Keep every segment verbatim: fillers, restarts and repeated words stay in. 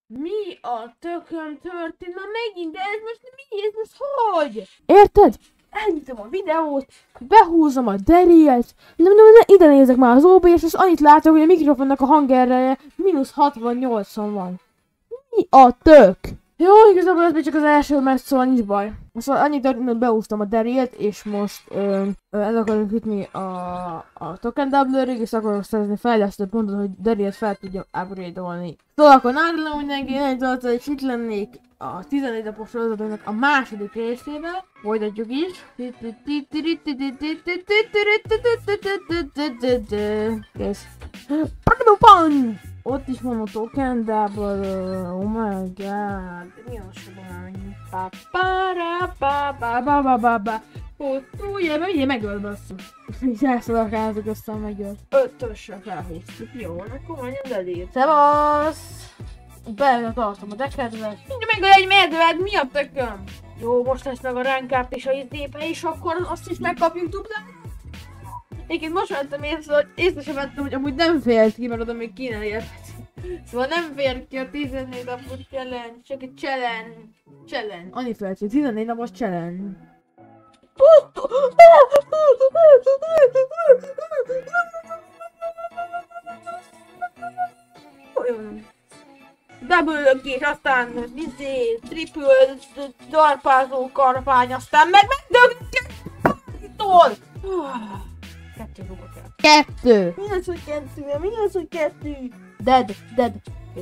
Mi a tököm történt? Már megint, de ez most mi? Ez most hogy? Érted? Elnyitom a videót, behúzom a DARRYL-t, nem, nem, nem, ide nézek már az ó bé es, és annyit látok, hogy a mikrofonnak a hangerője mínusz hatvan-nyolcvan van. Mi a tök? Jó, igazából ez még csak az első, mert szóval nincs baj. Szóval annyit történt, hogy behúztam a DARRYL-t, és most ö, ö, el akarok jutni a, a token doublerig, és akarok szerezni fejlesztő pontot, hogy DARRYL-t fel tudjam upgrade-olni. Szóval akkor nádalom mindenki, én egy és itt lennék a tizenegy napos sorozatunknak a második részével. Folytatjuk is. Kész. Ott is van a token double, oh my god, mi a sovány? Pa-pa-ra-pa-pa-pa-pa-pa-pa. Ott ugye, ugye megöl basszus. És elszalakázok, aztán megöl. Ötösre felhúztuk, jó, akkor mondjam delete. Szevasz! Bele tartom a dekedvet. Mindjárt megöl egy medved, mi a tököm? Jó, most lesz meg a rank-up és a izépe, és akkor azt is megkapjuk duplán. Egyébként most vettem észre, hogy észre sem vettem, hogy amúgy nem félt ki, mert oda még kéne érni. Szóval nem fér ki a tizennégy napos challenge, csak egy challenge. Challenge. Annyi félt ki, tizennégy napos challenge. Double és aztán izé, triple, darpázó karfány, aztán meg megdögtől! Kettő rúgok el. Kettő! Mi az, hogy kettő? Mi az, hogy kettő? Dead, dead.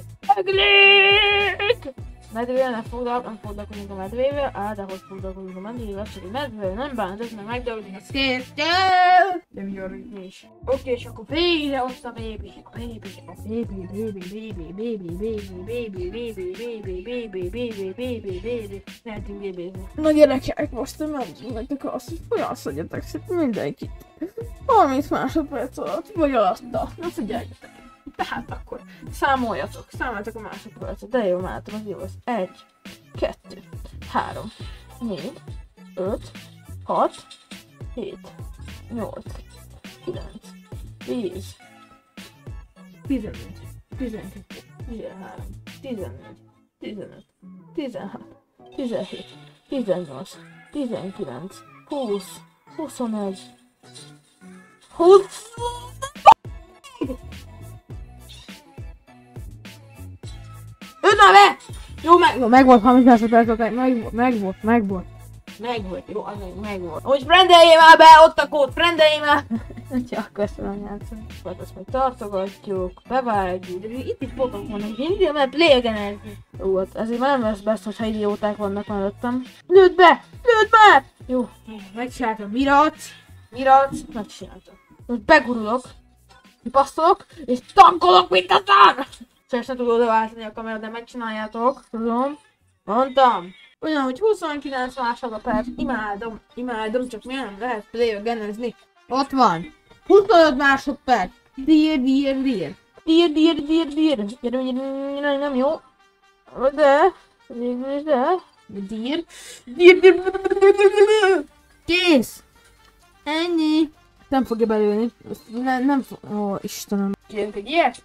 Meglék! Medvével nem foglalkozunk a medvével, á, de hogy foglalkozunk a medvével, csak egy medvével nem bánt, ez meg megdöglik a szkéztel! De mi jörünk mi is. Oké, és akkor végre ott a baby, a baby, a baby, baby, baby, baby, baby, baby, baby, baby, baby, baby, baby, baby, lehetünk babézni. Na gyerekek, most nem mondjuk nektek azt, hogy folyamszodjatok szépen mindenkit. harminc másodperc alatt, vagy alatta. Na figyeljetek. Tehát akkor számoljatok, számoljatok a másodpercet, de jó, látom, az jó, az egy, kettő, három, négy, öt, hat, hét, nyolc, kilenc, tíz, tizenöt, tizenkettő, tizenhárom, tizennégy, tizenöt, tizenhat, tizenhét, tizennyolc, tizenkilenc, húsz, huszonegy, húsz. Ötven be! Jó, meg, jó, megvolt harminc másodperc, meg, meg, megvolt, megvolt. Megvolt, jó, az meg, megvolt. Úgy frendeljél már be, ott a kód, frendeljél már! Csak köszönöm játszani. Akkor azt meg tartogatjuk, bevágjuk, de itt is potok vannak, mindig, mert play-genezni. Jó, hát ezért már nem lesz best, hogyha idióták vannak mellettem. Lőd be! Lőd be! Jó, megcsináltam mirat, mirat, megcsináltam. Most begurulok, kipasztolok, és tankolok, mint a szar! Szóval se tudod váltani a kamerát, de megcsináljátok, tudom. Mondtam. Ugyanúgy huszonkilenc másodperc, imádom, imádom, csak miért nem lehet play-genezni. Ott van. huszonöt másodperc. Dír, dír, dír. Dír, dír, dír, dír. Gyere, gyere, nem jó. De, végül de. Dír. Dír, dír, dír. Kész. Ennyi. Nem fogja belőni. Nem, nem fog. Ó, Istenem. Kérünk egy ilyet?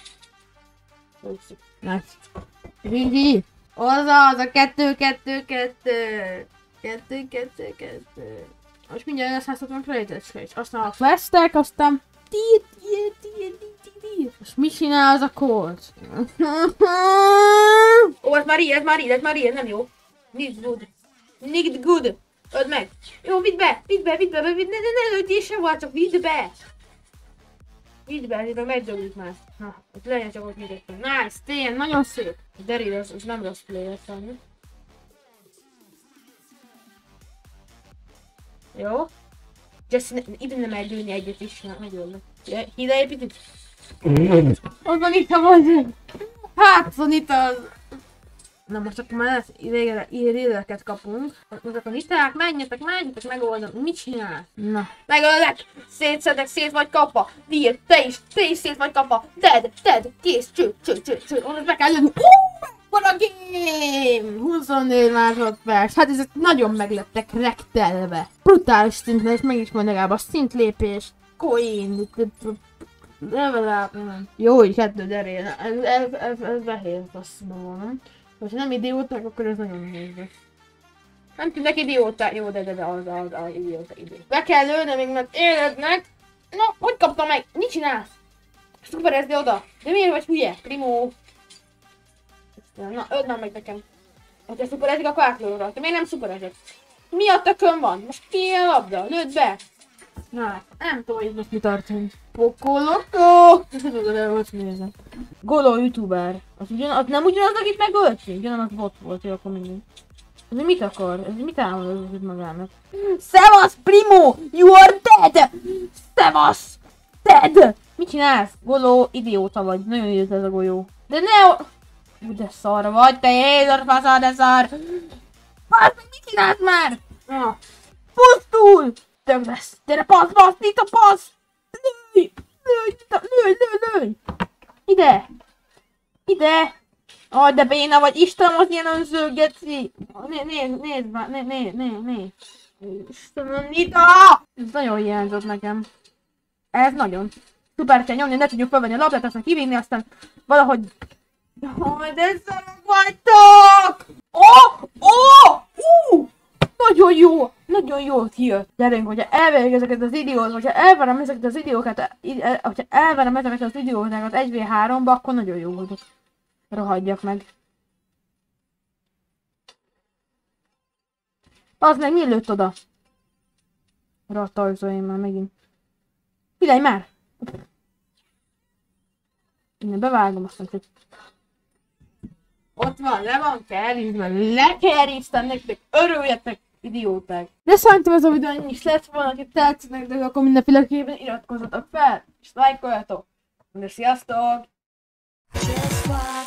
Látszik. Rigi! Az a kettő, kettő, kettő. Kettő, kettő, kettő. Most mindjárt lesz házhatom kreditet, és aztán a questek, aztán tír, tír, tír, tír, tír. Most mit csinál az a kód? Ó, ez már így, ez már így, ez már így, nem jó. Need good. Need good. Öld meg. Jó, vidd be, vidd be, vidd be, vidd be, ne, ne, ne, lődjél sehol, csak vidd be. Vidd be, vidd be, megdöglik már. Na, ott legyen csak ott mindegyben. Nice, tényleg, nagyon szép. A DARRYL az, az nem rossz player számít. Jó. Jesse, ide nem lehet lőni egyet is, na, megölnek. Ide egy picit. Ott van itt a vagy. Hát, van itt az. Na most akkor már lesz idézőket kapunk. Most akkor niták, menjetek, menjetek, megoldom. Mit csinál? Na. Megöllek! Szétszedek, szét vagy kapva. Dír, te is, te is szét vagy kapva. Dead, dead, kész, cső, cső, cső, cső. Onnan be kell lőni. Van a game! huszonnégy másodperc. Hát ezek nagyon meglettek rektelve. Brutális szinten, és meg is majd legalább a szintlépés. Coin. Nem látni. Jó, hogy kettő DARRYL. Ez, ez, ez, ez behéz, azt mondom. Ha nem idióták, akkor ez nagyon nehéz lesz. Nem tűnnek idióták. Jó, de, de, de az, az, az, idióta, idióta. Be kell lőni még, mert életnek. Na, hogy kaptam meg? Mit csinálsz? Szuperezd oda. De miért vagy hülye? Primo. Na, öld már meg nekem. Ha te szuperezik, akkor átlőr rajta. Miért nem szuperezek? Mi a tökön van? Most ki a labda? Lőd be! Na, nem tudom, hogy most mi történt. Pokolokó! Most nézem. Goló youtuber. Az, ugyan, az nem ugyanaz, akit megöltünk? Ugyanaz bot volt, hogy akkor mindig. Ez mit akar? Ez mit álmodott itt magának? Szevasz, Primo! You are dead! Szevasz! Dead! Mit csinálsz? Goló, idióta vagy. Nagyon idióta ez a golyó. De ne... Ú, de szar vagy, te jézus faszal, de szar! Fasz, mit csinálsz már? Ah. Pusztul! Tök lesz! Gyere, passz, passz, itt a passz! Lőj! Lőj, lőj, lőj, lőj! Ide! Ide! Aj, de béna vagy, Istenem, az ilyen önző, geci! Nézd, nézd, nézd már, nézd, nézd, nézd, nézd! Istenem, Nita! Ez nagyon hiányzott nekem. Ez nagyon. Szuper kell nyomni, ne tudjuk felvenni a labdát, aztán kivinni, aztán valahogy... Jaj, de szarok vagytok! Oh! Oh! Uh! Nagyon jó! Nagyon jó kijött. Gyerünk, hogyha elverjük ezeket az idiót, hogyha elverem ezeket az idiókat, hogyha elverem ezeket az idiókat egy vé háromba, akkor nagyon jó vagyok. Rohadjak meg. Az meg mi lőtt oda? Ratajzolj már megint. Figyelj már! Innen bevágom aztán, hogy... Ott van, le van kerízve, lekeríztem nektek, örüljetek, idióták. De szerintem ez a videó ennyi is lett volna, aki tetszik nektek, akkor mindenféleképpen iratkozzatok fel, és lájkoljatok. De sziasztok!